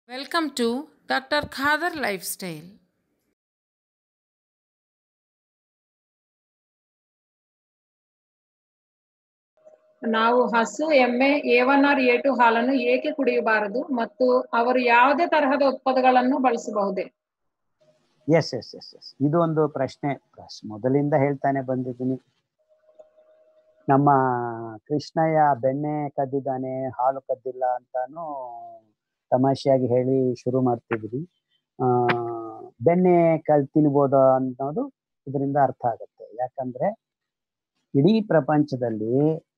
Welcome to Dr. Khadar Lifestyle. ನಾವು ಹಸು ಎಮ್ಮೆ A1 or A2 ಹಾಲನ್ನು ಏಕೆ ಕುಡಿಯಬಾರದು ಮತ್ತು ಅವರು ಯಾವುದೇ ತರಹದ ಉತ್ಪನ್ನಗಳನ್ನು ಬಳಸಬಹುದೇ? ಎಸ್ ಎಸ್ ಎಸ್ ಎಸ್ ಇದು ಒಂದು ಪ್ರಶ್ನೆ ಮೊದಲಿಂದ ಹೇಳ್ತಾನೆ ಬಂದಿದ್ದೀನಿ. ನಮ್ಮ ಕೃಷ್ಣಯ್ಯ ಬೆಣ್ಣೆ ಕದ್ದಿದ್ದಾನೆ ಹಾಲು ಕದ್ದಿಲ್ಲ ಅಂತಾನು ತಮಾಷೆಯಾಗಿ ಹೇಳಿ ಶುರು ಮಾಡ್ತಿದ್ವಿ. ಬೆಣ್ಣೆ ತಿನ್ಬೋದು ಅನ್ನೋದು ಇದರಿಂದ ಅರ್ಥ ಆಗುತ್ತೆ. ಯಾಕಂದ್ರೆ ಇಡೀ ಪ್ರಪಂಚದಲ್ಲಿ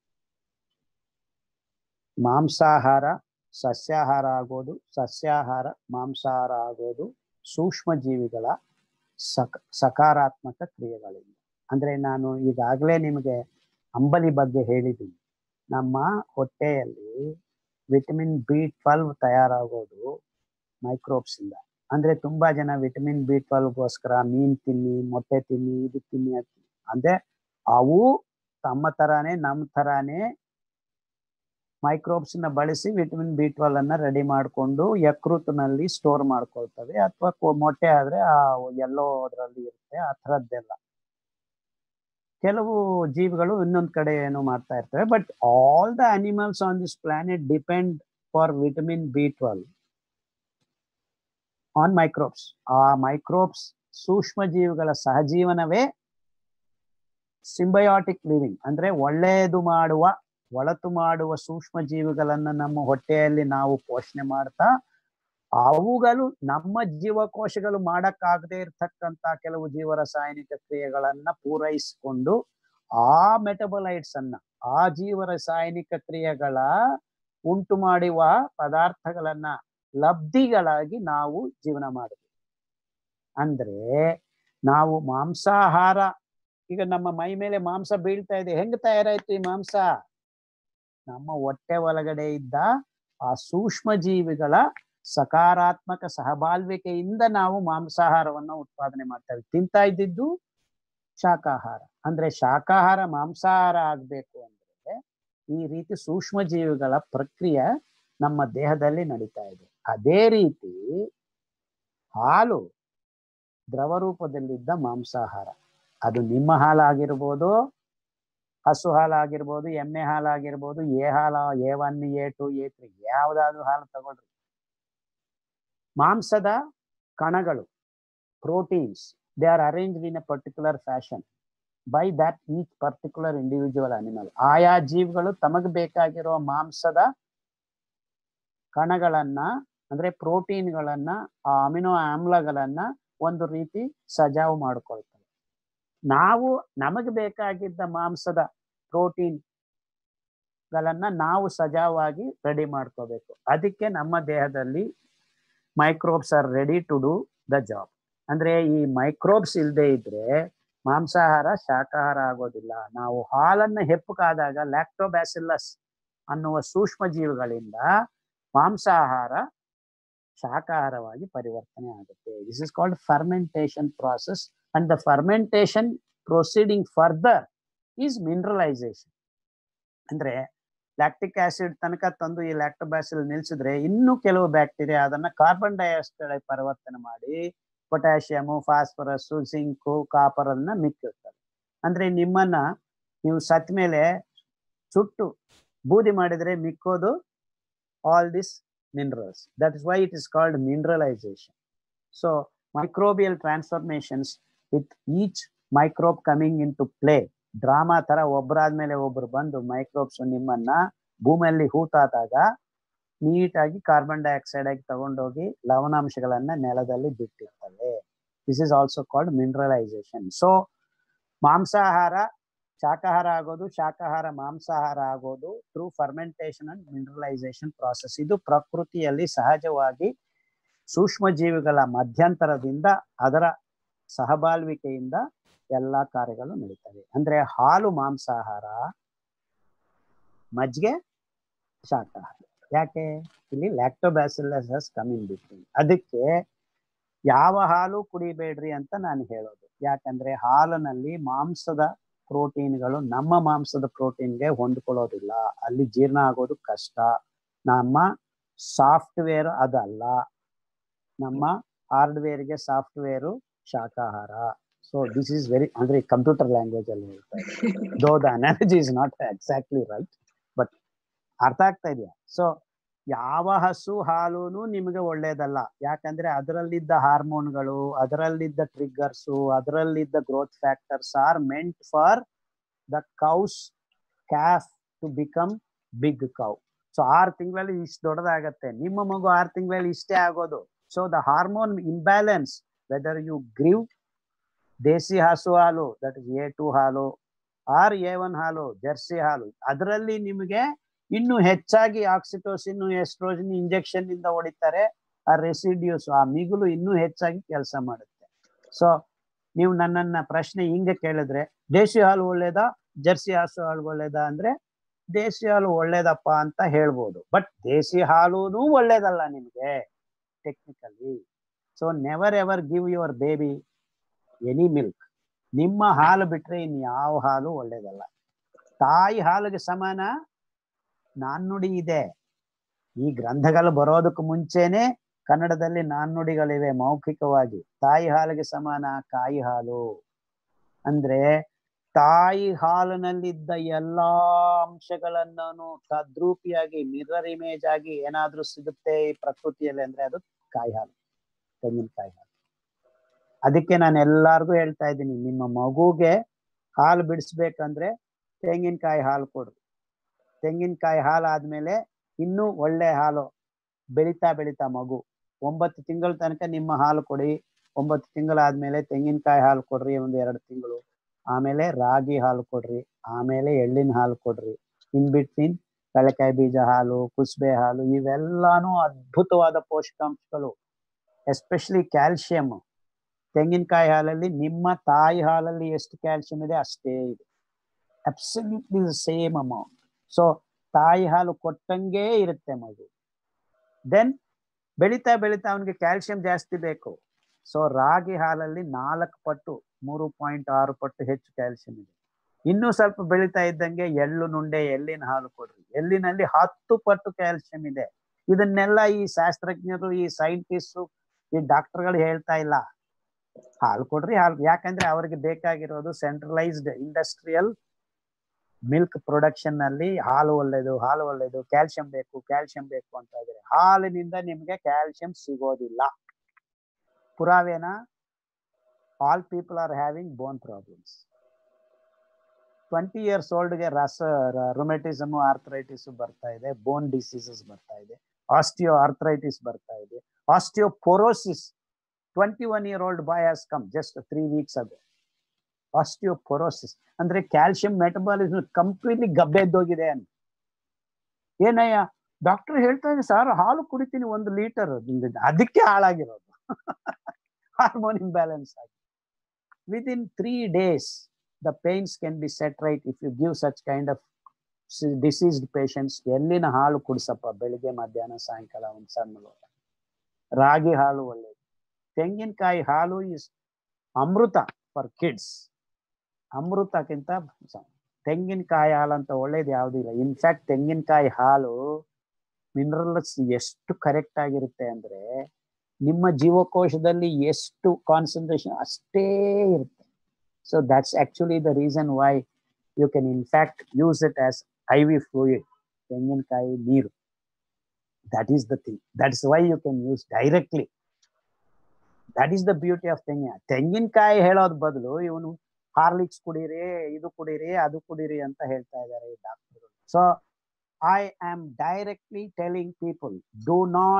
ಮಾಂಸಾಹಾರ ಸಸ್ಯಾಹಾರ ಆಗೋದು, ಸಸ್ಯಾಹಾರ ಮಾಂಸಾಹಾರ ಆಗೋದು ಸೂಕ್ಷ್ಮ ಜೀವಿಗಳ ಸಕಾರಾತ್ಮಕ ಕ್ರಿಯೆಗಳಿಂದ. ಅಂದ್ರೆ ನಾನು ಈಗಾಗಲೇ ನಿಮಗೆ ಅಂಬಲಿ ಬಗ್ಗೆ ಹೇಳಿದ್ದೀನಿ. ನಮ್ಮ ಹೊಟ್ಟೆಯಲ್ಲಿ ವಿಟಮಿನ್ B12 ತಯಾರಾಗೋದು ಮೈಕ್ರೋಬ್ಸ್ ಇಂದ. ಅಂದ್ರೆ ತುಂಬಾ ಜನ ವಿಟಮಿನ್ B12ಗೋಸ್ಕರ ಮೀನ್ ತಿನ್ನಿ, ಮೊಟ್ಟೆ ತಿನ್ನಿ, ಇದು ತಿನ್ನಿ ಅಂದ್ರೆ ಅವು ತಮ್ಮ ತರಾನೇ ನಮ್ಮ ತರಾನೇ ಮೈಕ್ರೋಬ್ಸ್ ನ ಬಳಸಿ ವಿಟಮಿನ್ B12 ಅನ್ನ ರೆಡಿ ಮಾಡಿಕೊಂಡು ಯಕೃತ್ನಲ್ಲಿ ಸ್ಟೋರ್ ಮಾಡ್ಕೊಳ್ತವೆ. ಅಥವಾ ಮೊಟ್ಟೆ ಆದ್ರೆ ಆ ಎಲ್ಲೋ ಅದರಲ್ಲಿ ಇರುತ್ತೆ. ಆ ಥರದ್ದೆಲ್ಲ ಕೆಲವು ಜೀವಿಗಳು ಇನ್ನೊಂದ್ ಕಡೆ ಏನೋ ಮಾಡ್ತಾ ಇರ್ತವೆ. But all the animals on this planet depend for vitamin B12 on microbes. ಆ ಮೈಕ್ರೋಬ್ಸ್ ಸೂಕ್ಷ್ಮ ಜೀವಿಗಳ ಸಹಜೀವನವೇ ಸಿಂಬಯಾಟಿಕ್ ಲಿವಿಂಗ್. ಅಂದ್ರೆ ಒಳತು ಮಾಡುವ ಸೂಕ್ಷ್ಮ ಜೀವಿಗಳನ್ನ ನಮ್ಮ ಹೊಟ್ಟೆಯಲ್ಲಿ ನಾವು ಪೋಷಣೆ ಮಾಡ್ತಾ, ಅವುಗಳು ನಮ್ಮ ಜೀವಕೋಶಗಳು ಮಾಡಕ್ಕಾಗದೇ ಇರ್ತಕ್ಕಂಥ ಕೆಲವು ಜೀವರಾಸಾಯನಿಕ ಕ್ರಿಯೆಗಳನ್ನ ಪೂರೈಸಿಕೊಂಡು ಆ ಮೆಟಬಲೈಟ್ಸ್ ಅನ್ನ, ಆ ಜೀವರಾಸಾಯನಿಕ ಕ್ರಿಯೆಗಳ ಉಂಟು ಮಾಡುವ ಪದಾರ್ಥಗಳನ್ನ ಲಬ್ಧಿಗಳಾಗಿ ನಾವು ಜೀವನ ಮಾಡಬೇಕು. ಅಂದ್ರೆ ನಾವು ಮಾಂಸಾಹಾರ, ಈಗ ನಮ್ಮ ಮೈ ಮೇಲೆ ಮಾಂಸ ಬೀಳ್ತಾ ಇದೆ, ಹೆಂಗ್ ತಯಾರಾಯ್ತು ಈ ಮಾಂಸ? ನಮ್ಮ ಹೊಟ್ಟೆ ಒಳಗಡೆ ಇದ್ದ ಆ ಸೂಕ್ಷ್ಮ ಜೀವಿಗಳ ಸಕಾರಾತ್ಮಕ ಸಹಬಾಳ್ವಿಕೆಯಿಂದ ನಾವು ಮಾಂಸಾಹಾರವನ್ನ ಉತ್ಪಾದನೆ ಮಾಡ್ತೇವೆ. ತಿಂತಾ ಇದ್ದಿದ್ದು ಶಾಕಾಹಾರ. ಅಂದ್ರೆ ಶಾಕಾಹಾರ ಮಾಂಸಾಹಾರ ಆಗ್ಬೇಕು ಅಂದ್ರೆ ಈ ರೀತಿ ಸೂಕ್ಷ್ಮ ಜೀವಿಗಳ ಪ್ರಕ್ರಿಯೆ ನಮ್ಮ ದೇಹದಲ್ಲಿ ನಡೀತಾ ಇದೆ. ಅದೇ ರೀತಿ ಹಾಲು ದ್ರವ ರೂಪದಲ್ಲಿದ್ದ ಮಾಂಸಾಹಾರ. ಅದು ನಿಮ್ಮ ಹಾಲಾಗಿರ್ಬೋದು, ಹಸು ಹಾಲಾಗಿರ್ಬೋದು, ಎಮ್ಮೆ ಹಾಲಾಗಿರ್ಬೋದು, A1 A2 A3 ಯಾವ್ದಾದ್ರು ಹಾಲು ತಗೊಳ್ರಿ. ಮಾಂಸದ ಕಣಗಳು, proteins, they are arranged in a particular fashion by that each particular individual animal. ಆಯಾ ಜೀವಿಗಳು ತಮಗೆ ಬೇಕಾಗಿರೋ ಮಾಂಸದ ಕಣಗಳನ್ನ ಅಂದ್ರೆ ಪ್ರೋಟೀನ್ಗಳನ್ನ, ಆ ಅಮಿನೋ ಆಮ್ಲಗಳನ್ನ ಒಂದು ರೀತಿ ಸಜಾವು ಮಾಡ್ಕೊಳ್ತವೆ. ನಾವು ನಮಗೆ ಬೇಕಾಗಿದ್ದ ಮಾಂಸದ ಪ್ರೋಟೀನ್ ಗಳನ್ನ ನಾವು ಸಜಾವಾಗಿ ರೆಡಿ ಮಾಡ್ಕೋಬೇಕು. ಅದಕ್ಕೆ ನಮ್ಮ ದೇಹದಲ್ಲಿ microbes are ready to do the job. ಅಂದ್ರೆ ಈ ಮೈಕ್ರೋಬ್ಸ್ ಇಲ್ಲದೆ ಇದ್ರೆ ಮಾಂಸಾಹಾರ ಶಾಕಾಹಾರ ಆಗೋದಿಲ್ಲ. ನಾವು ಹಾಲನ್ನ ಹೆಪ್ಪುಕಾದಾಗ ಲ್ಯಾಕ್ಟೋಬ್ಯಾಸಿಲ್ಲಸ್ ಅನ್ನುವ ಸೂಕ್ಷ್ಮ ಜೀವಿಗಳಿಂದ ಮಾಂಸಾಹಾರ ಶಾಕಾಹಾರವಾಗಿ ಪರಿವರ್ತನೆ ಆಗುತ್ತೆ. This is called fermentation process. And the fermentation proceeding further is mineralisation. ಅಂದ್ರೆ ಲ್ಯಾಕ್ಟಿಕ್ ಆಸಿಡ್ ತನಕ ತಂದು ಈ ಲ್ಯಾಕ್ಟೋಬ್ಯಾಸಿಲ್ ನಿಲ್ಸಿದ್ರೆ ಇನ್ನೂ ಕೆಲವು ಬ್ಯಾಕ್ಟೀರಿಯಾ ಅದನ್ನ ಕಾರ್ಬನ್ ಡೈಆಕ್ಸೈಡ್ ಪರಿವರ್ತನೆ ಮಾಡಿ ಪೊಟ್ಯಾಷಿಯಮು, ಫಾಸ್ಫರಸ್, ಜಿಂಕು, ಕಾಪರ್ ಅನ್ನ ಮಿಕ್ಕಿರ್ತವೆ. ಅಂದ್ರೆ ನಿಮ್ಮನ್ನ ನೀವು ಸತ್ ಮೇಲೆ ಸುಟ್ಟು ಬೂದಿ ಮಾಡಿದ್ರೆ ಮಿಕ್ಕೋದು all this minerals. That is why it is called mineralization. So microbial transformations with each microbe coming into play. Drama ತರ ಒಬ್ಬರಾದ್ಮೇಲೆ ಒಬ್ರು ಬಂದು ಮೈಕ್ರೋಬ್ಸ್ ನಿಮ್ಮನ್ನ ಭೂಮಿಯಲ್ಲಿ ಹೂತಾದಾಗ ನೀಟಾಗಿ ಕಾರ್ಬನ್ ಡೈಆಕ್ಸೈಡ್ ಆಗಿ ತಗೊಂಡೋಗಿ ಲವಣಾಂಶಗಳನ್ನ ನೆಲದಲ್ಲಿ ಬಿಟ್ಟಿರ್ತವೆ. This is also called mineralisation. So ಮಾಂಸಾಹಾರ ಶಾಕಾಹಾರ ಆಗೋದು, ಶಾಕಾಹಾರ ಮಾಂಸಾಹಾರ ಆಗೋದು through fermentation and mineralisation process. ಇದು ಪ್ರಕೃತಿಯಲ್ಲಿ ಸಹಜವಾಗಿ ಸೂಕ್ಷ್ಮ ಜೀವಿಗಳ ಮಧ್ಯಂತರದಿಂದ, ಅದರ ಸಹಬಾಳ್ವಿಕೆಯಿಂದ ಎಲ್ಲಾ ಕಾರ್ಯಗಳು ನಡೀತವೆ. ಅಂದ್ರೆ ಹಾಲು ಮಾಂಸಾಹಾರ, ಮಜ್ಜಿಗೆ ಶಾಕಾಹಾರ. ಯಾಕೆ? ಇಲ್ಲಿ ಲ್ಯಾಕ್ಟೋಬ್ಯಾಸಿಲ್ಲಸ್ ಹಸ್ ಕಮ್ ಇನ್ ಬಿಟ್ವೀನ್. ಅದಕ್ಕೆ ಯಾವ ಹಾಲು ಕುಡಿಬೇಡ್ರಿ ಅಂತ ನಾನು ಹೇಳೋದು. ಯಾಕಂದ್ರೆ ಹಾಲಿನಲ್ಲಿ ಮಾಂಸದ ಪ್ರೋಟೀನ್ಗಳು ನಮ್ಮ ಮಾಂಸದ ಪ್ರೋಟೀನ್ಗೆ ಹೊಂದ್ಕೊಳ್ಳೋದಿಲ್ಲ. ಅಲ್ಲಿ ಜೀರ್ಣ ಆಗೋದು ಕಷ್ಟ. ನಮ್ಮ ಸಾಫ್ಟ್ವೇರ್ ಅದಲ್ಲ. ನಮ್ಮ ಹಾರ್ಡ್ವೇರ್ಗೆ ಸಾಫ್ಟ್ವೇರು ಶಾಕಾಹಾರ. ಸೊ ದಿಸ್ ಈಸ್ ವೆರಿ ಅಂದ್ರೆ ಕಂಪ್ಯೂಟರ್ ಲ್ಯಾಂಗ್ವೇಜ್ ಅಲ್ಲಿ ಹೇಳ್ತಾ ಇದ್ದಾರೆ. Though the analogy is not exactly right, but ಅರ್ಥ ಆಗ್ತಾ ಇದೆಯಾ? ಸೊ ಯಾವ ಹಸು ಹಾಲೂನು ನಿಮಗೆ ಒಳ್ಳೇದಲ್ಲ. ಯಾಕಂದ್ರೆ ಅದರಲ್ಲಿದ್ದ ಹಾರ್ಮೋನ್ಗಳು, ಅದರಲ್ಲಿದ್ದ ಟ್ರಿಗರ್ಸು, ಅದರಲ್ಲಿದ್ದ growth factors are meant for the cow's calf to become big cow. So 6 ತಿಂಗಳಲ್ಲಿ ಇಷ್ಟು ದೊಡ್ಡದಾಗತ್ತೆ. ನಿಮ್ಮ ಮಗು 6 ತಿಂಗಳಲ್ಲಿ ಇಷ್ಟೇ ಆಗೋದು. So the hormone imbalance, whether you give desi hasu halu, that is A2 ಹಾಲು ಆರ್ A1 ಹಾಲು, ಜರ್ಸಿ ಹಾಲು, ಅದರಲ್ಲಿ ನಿಮಗೆ ಇನ್ನು ಹೆಚ್ಚಾಗಿ ಆಕ್ಸಿಟೋಸಿನ್, ಎಸ್ಟ್ರೋಜನ್ ಇಂಜೆಕ್ಷನ್ ಇಂದ ಹೊಡಿತಾರೆ. ಆ ರೆಸಿಡ್ಯೂಸ್, ಆ ಮಿಗುಲು ಇನ್ನೂ ಹೆಚ್ಚಾಗಿ ಕೆಲಸ ಮಾಡುತ್ತೆ. ಸೊ ನೀವು ನನ್ನನ್ನ ಪ್ರಶ್ನೆ ಹಿಂಗೆ ಕೇಳಿದ್ರೆ ದೇಸಿ ಹಾಲು ಒಳ್ಳೇದಾ ಜರ್ಸಿ ಹಸು ಹಾಲು ಒಳ್ಳೇದಾ ಅಂದ್ರೆ ದೇಸಿ ಹಾಲು ಒಳ್ಳೇದಪ್ಪ ಅಂತ ಹೇಳ್ಬೋದು. ಬಟ್ ದೇಸಿ ಹಾಲೂನು ಒಳ್ಳೇದಲ್ಲ ನಿಮ್ಗೆ technically. So never ever give your baby any milk. ನಿಮ್ಮ ಹಾಲು ಬಿಟ್ರೆ ಇನ್ ಯಾವ ಹಾಲು ಒಳ್ಳೇದಲ್ಲ. ತಾಯಿ ಹಾಲಿಗೆ ಸಮಾನ ನಾಣ್ಣುಡಿ ಇದೆ. ಈ ಗ್ರಂಥಗಳು ಬರೋದಕ್ಕೆ ಮುಂಚೆನೆ ಕನ್ನಡದಲ್ಲಿ ನಾಣ್ಣುಡಿಗಳಿವೆ ಮೌಖಿಕವಾಗಿ. ತಾಯಿ ಹಾಲಿಗೆ ಸಮಾನ ಕಾಯಿ ಹಾಲು. ಅಂದ್ರೆ ತಾಯಿ ಹಾಲಿನಲ್ಲಿದ್ದ ಎಲ್ಲಾ ಅಂಶಗಳನ್ನೂ ತದ್ರೂಪಿಯಾಗಿ ಮಿರರ್ ಇಮೇಜ್ ಆಗಿ ಏನಾದ್ರೂ ಸಿಗುತ್ತೆ ಈ ಪ್ರಕೃತಿಯಲ್ಲಿ ಅಂದ್ರೆ ಅದು ಕಾಯಿ ಹಾಲು, ತೆಂಗಿನಕಾಯಿ ಹಾಲು. ಅದಕ್ಕೆ ನಾನು ಎಲ್ಲಾರ್ಗು ಹೇಳ್ತಾ ಇದ್ದೀನಿ, ನಿಮ್ಮ ಮಗುಗೆ ಹಾಲು ಬಿಡಿಸ್ಬೇಕಂದ್ರೆ ತೆಂಗಿನಕಾಯಿ ಹಾಲು ಕೊಡ್ರಿ. ತೆಂಗಿನಕಾಯಿ ಹಾಲು ಆದ್ಮೇಲೆ ಇನ್ನೂ ಒಳ್ಳೆ ಹಾಲು ಬೆಳೀತಾ ಬೆಳೀತಾ ಮಗು 9 ತಿಂಗಳ ತನಕ ನಿಮ್ಮ ಹಾಲು ಕೊಡಿ. 9 ತಿಂಗಳಾದ್ಮೇಲೆ ತೆಂಗಿನಕಾಯಿ ಹಾಲು ಕೊಡ್ರಿ 1-2 ತಿಂಗಳು. ಆಮೇಲೆ ರಾಗಿ ಹಾಲು ಕೊಡ್ರಿ, ಆಮೇಲೆ ಎಳ್ಳಿನ ಹಾಲು ಕೊಡ್ರಿ. ಇನ್ ಬಿಟ್ವೀನ್ ಕಳೆಕಾಯಿ ಬೀಜ ಹಾಲು, ಕುಸುಬೆ ಹಾಲು, ಇವೆಲ್ಲಾನು ಅದ್ಭುತವಾದ ಪೋಷಕಾಂಶಗಳು. ಎಸ್ಪೆಷಲಿ ಕ್ಯಾಲ್ಸಿಯಂ ತೆಂಗಿನಕಾಯಿ ಹಾಲಲ್ಲಿ ನಿಮ್ಮ ತಾಯಿ ಹಾಲಲ್ಲಿ ಎಷ್ಟು ಕ್ಯಾಲ್ಸಿಯಂ ಇದೆ ಅಷ್ಟೇ ಇದೆ. Absolutely same amount. ಸೊ ತಾಯಿ ಹಾಲು ಕೊಟ್ಟಂಗೆ ಇರುತ್ತೆ ಮಗು. ದೆನ್ ಬೆಳೀತಾ ಬೆಳೀತಾ ಅವನಿಗೆ ಕ್ಯಾಲ್ಸಿಯಂ ಜಾಸ್ತಿ ಬೇಕು. ಸೊ ರಾಗಿ ಹಾಲಲ್ಲಿ 4 ಪಟ್ಟು 3.6 ಪಟ್ಟು ಹೆಚ್ಚು ಕ್ಯಾಲ್ಸಿಯಂ ಇದೆ. ಇನ್ನೂ ಸ್ವಲ್ಪ ಬೆಳೀತಾ ಇದ್ದಂಗೆ ಎಳ್ಳು ನುಂಡೆ, ಎಳ್ಳಿನ ಹಾಲು ಕೊಡ್ರಿ. ಎಳ್ಳಿನಲ್ಲಿ 10 ಪಟ್ಟು ಕ್ಯಾಲ್ಸಿಯಂ ಇದೆ. ಇದನ್ನೆಲ್ಲ ಈ ಶಾಸ್ತ್ರಜ್ಞರು, ಈ ಸೈಂಟಿಸ್ಟು, ಈ ಡಾಕ್ಟರ್ಗಳು ಹೇಳ್ತಾ ಇಲ್ಲ. ಹಾಲು ಕೊಡ್ರಿ ಹಾಲು. ಯಾಕಂದ್ರೆ ಅವ್ರಿಗೆ ಬೇಕಾಗಿರೋದು ಸೆಂಟ್ರಲೈಸ್ಡ್ ಇಂಡಸ್ಟ್ರಿಯಲ್ ಮಿಲ್ಕ್ ಪ್ರೊಡಕ್ಷನ್ ನಲ್ಲಿ ಹಾಲು ಒಳ್ಳೇದು, ಹಾಲು ಒಳ್ಳೇದು, ಕ್ಯಾಲ್ಸಿಯಂ ಬೇಕು ಅಂತ ಇದ್ದಾರೆ. ಹಾಲಿನಿಂದ ನಿಮ್ಗೆ ಕ್ಯಾಲ್ಸಿಯಂ ಸಿಗೋದಿಲ್ಲ. ಪುರಾವೆನಾ? All people are having bone problems. 20 years ಓಲ್ಡ್ಗೆ ರೊಮೆಟಿಸಮ್, ಆರ್ಥರೈಟಿಸ್ ಬರ್ತಾ ಇದೆ, ಬೋನ್ ಡಿಸೀಸಸ್ ಬರ್ತಾ ಇದೆ, ಆಸ್ಟಿಯೋ ಆರ್ಥರೈಟಿಸ್ ಬರ್ತಾ ಇದೆ, osteoporosis. 21-year-old boy has come just 3 weeks ago. Osteoporosis ಅಂದ್ರೆ ಕ್ಯಾಲ್ಸಿಯಂ ಮೆಟಬಾಲಿಸಮ್ ಕಂಪ್ಲೀಟ್ಲಿ ಗಬ್ಬೆದ್ದೋಗಿದೆ ಅಂತ. ಏನಯ್ಯ ಡಾಕ್ಟರ್ ಹೇಳ್ತಾ ಇದ್ದಾರೆ ಸರ್, ಹಾಲು ಕುಡಿತೀನಿ 1 ಲೀಟರ್, ಅದಕ್ಕೆ ಹಾಳಾಗಿರೋದು. ಹಾರ್ಮೋನ್ ಇಂಬ್ಯಾಲೆನ್ಸ್ ಆಗಿ. Within 3 days the pains can be set right if you give such kind of diseased patients ಎಲ್ಲಿನ ಹಾಲು ಕುಡಿಸಪ್ಪ, ಬೆಳಿಗ್ಗೆ ಮಧ್ಯಾಹ್ನ ಸಾಯಂಕಾಲ ಒಂದು ಸಣ್ಣ ಲೋಟ. ರಾಗಿ ಹಾಲು ಒಳ್ಳೇದು. ತೆಂಗಿನಕಾಯಿ ಹಾಲು ಇಸ್ ಅಮೃತ ಫಾರ್ ಕಿಡ್ಸ್. ಅಮೃತಕ್ಕಿಂತ ತೆಂಗಿನಕಾಯಿ ಹಾಲು ಅಂತ ಒಳ್ಳೇದು ಯಾವುದಿಲ್ಲ. ಇನ್ಫ್ಯಾಕ್ಟ್ ತೆಂಗಿನಕಾಯಿ ಹಾಲು ಮಿನರಲ್ಸ್ ಎಷ್ಟು ಕರೆಕ್ಟ್ ಆಗಿರುತ್ತೆ ಅಂದ್ರೆ ನಿಮ್ಮ ಜೀವಕೋಶದಲ್ಲಿ ಎಷ್ಟು ಕಾನ್ಸಂಟ್ರೇಷನ್ ಅಷ್ಟೇ ಇರುತ್ತೆ. So that's actually the reason why you can in fact use it as IV fluid. ತೆಂಗಿನಕಾಯಿ ನೀರು, that is the thing. That's why you can use directly. That is the beauty of ತೆಂಗಿನಕಾಯಿ ಹೇಳೋದ್ ಬದಲು ಇವನು ಹಾರ್ಲಿಕ್ಸ್ ಕುಡೀರಿ, ಇದು ಕುಡೀರಿ, ಅದು ಕುಡೀರಿ ಅಂತ ಹೇಳ್ತಾ ಇದ್ದಾರೆ ಈ ಡಾಕ್ಟರ್ಗಳು. So I am directly telling people, do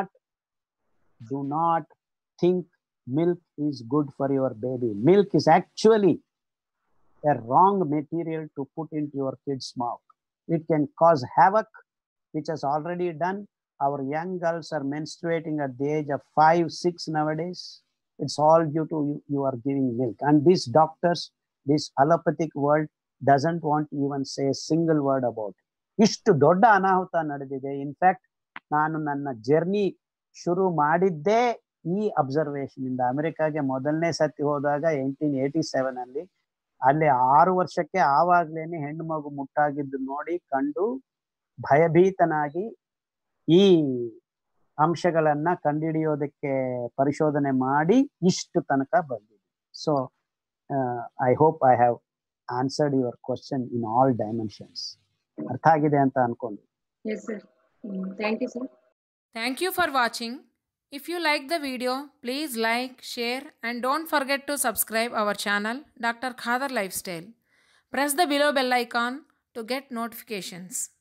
not think milk is good for your baby. Milk is actually a wrong material to put into your kid's mouth. It can cause havoc, which has already done. Our young girls are menstruating at the age of 5-6 nowadays. It's all due to you are giving milk. And these doctors, this allopathic world doesn't want to even say a single word about it. ಇಷ್ಟು ದೊಡ್ಡ ಅನಾಹುತ ನಡೆದಿದೆ. In fact ನಾನು ನನ್ನ journey ಶುರು ಮಾಡಿದ್ದೇ ಈ observation ಇಂದ. ಅಮೆರಿಕಾಗೆ ಮೊದಲನೇ ಸತಿ ಹೋದಾಗ 1887 ಅಲ್ಲಿ, ಅಲ್ಲಿ 6 ವರ್ಷಕ್ಕೆ ಆವಾಗ್ಲೇನೆ ಹೆಣ್ಣು ಮಗು ಮುಟ್ಟಾಗಿದ್ದು ನೋಡಿ ಕಂಡು ಭಯಭೀತನಾಗಿ ಈ ಅಂಶಗಳನ್ನ ಕಂಡುಹಿಡಿಯೋದಕ್ಕೆ ಪರಿಶೋಧನೆ ಮಾಡಿ ಇಷ್ಟು ತನಕ ಬಂದಿದೆ. So I hope I have answered your question in all dimensions. ಅರ್ಥ ಆಗಿದೆ ಅಂತ ಅನ್ಕೊಂಡು. Yes, sir. Thank you, sir. Thank you for watching. If you like the video, please like, share and don't forget to subscribe our channel Dr. Khadar Lifestyle. Press the below bell icon to get notifications.